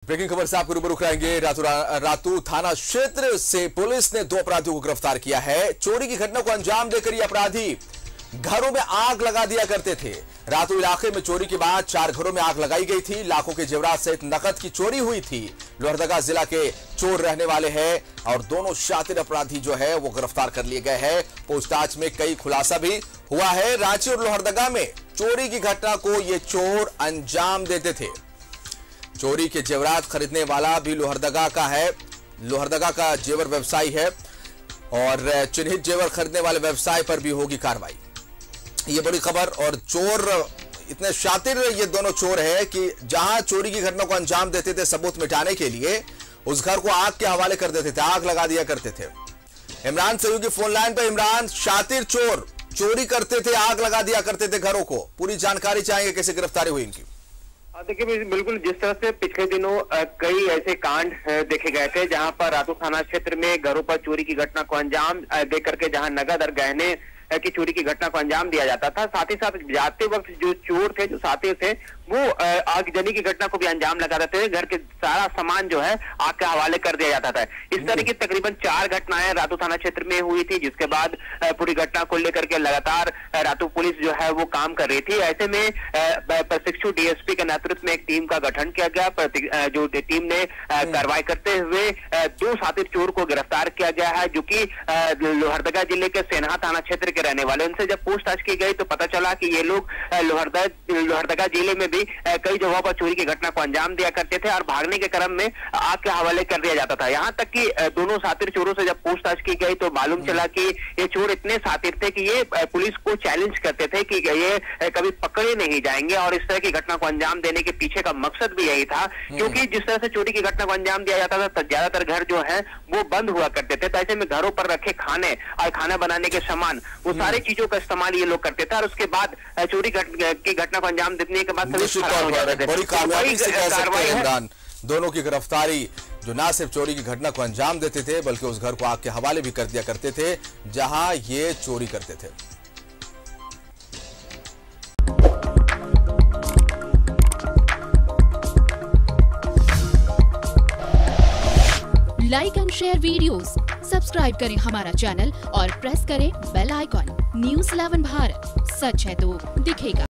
Breaking खबर से आपको रूबरू कराएंगे। रातू थाना क्षेत्र से पुलिस ने 2 अपराधियों को गिरफ्तार किया है। चोरी की घटना को अंजाम देकर ये अपराधी घरों में आग लगा दिया करते थे। रातू इलाके में चोरी के बाद 4 घरों में आग लगाई गई थी। लाखों के जेवरात सहित नकद की चोरी हुई थी। लोहरदगा जिला के चोर रहने वाले हैं और दोनों शातिर अपराधी जो है वो गिरफ्तार कर लिए गए हैं। पूछताछ में कई खुलासा भी हुआ है। रांची और लोहरदगा में चोरी की घटना को ये चोर अंजाम देते थे। चोरी के जेवरात खरीदने वाला भी लोहरदगा का है। लोहरदगा का जेवर व्यवसायी है और चिन्हित जेवर खरीदने वाले व्यवसाय पर भी होगी कार्रवाई। ये बड़ी खबर। और चोर इतने शातिर ये दोनों चोर है कि जहां चोरी की घटना को अंजाम देते थे सबूत मिटाने के लिए उस घर को आग के हवाले कर देते थे, आग लगा दिया करते थे। इमरान सहयोगी फोन लाइन पर। इमरान, शातिर चोर चोरी करते थे, आग लगा दिया करते थे घरों को, पूरी जानकारी चाहेंगे, कैसे गिरफ्तारी हुई इनकी? देखिए बिल्कुल, जिस तरह से पिछले दिनों कई ऐसे कांड देखे गए थे जहां पर रातू थाना क्षेत्र में घरों पर चोरी की घटना को अंजाम दे करके जहां नगद और गहने की चोरी की घटना को अंजाम दिया जाता था, साथ ही साथ जाते वक्त जो चोर थे, जो साथी थे, वो आगजनी की घटना को भी अंजाम लगा देते थे। घर के सारा सामान जो है आग के हवाले कर दिया जाता था। इस तरह की तकरीबन 4 घटनाएं रातू थाना क्षेत्र में हुई थी, जिसके बाद पूरी घटना को लेकर के लगातार रातू पुलिस जो है वो काम कर रही थी। ऐसे में प्रशिक्षु डीएसपी के नेतृत्व में एक टीम का गठन किया गया। जो टीम ने कार्रवाई करते हुए 2 शातिर चोर को गिरफ्तार किया गया है, जो कि लोहरदगा जिले के सेन्हा थाना क्षेत्र के रहने वाले। उनसे जब पूछताछ की गई तो पता चला कि ये लोग लोहरदगा जिले में भी कई जगहों पर चोरी की घटना को अंजाम दिया करते थे और भागने के क्रम में आग के हवाले कर दिया जाता था। यहां तक कि दोनों शातिर चोरों से जब पूछताछ की गई तो मालूम चला कि ये चोर इतने शातिर थे कि ये पुलिस को चैलेंज करते थे कि ये कभी पकड़े नहीं जाएंगे, और इस तरह की घटना को अंजाम देने के पीछे का मकसद भी यही था। क्योंकि जिस तरह से चोरी की घटना को अंजाम दिया जाता था, ज्यादातर घर जो है वो बंद हुआ करते थे। तो ऐसे में घरों पर रखे खाने और खाना बनाने के सामान, वो सारी चीजों का इस्तेमाल ये लोग करते थे, और उसके बाद चोरी की घटना को अंजाम देने के बाद बड़ी कामयाबी से कह सकते हैं इमरान, दोनों की गिरफ्तारी जो ना सिर्फ चोरी की घटना को अंजाम देते थे बल्कि उस घर को आग के हवाले भी कर दिया करते थे जहां ये चोरी करते थे। Like and share videos, subscribe करें हमारा चैनल और प्रेस करें बेल आइकॉन। न्यूज़ 11 भारत, सच है तो दिखेगा।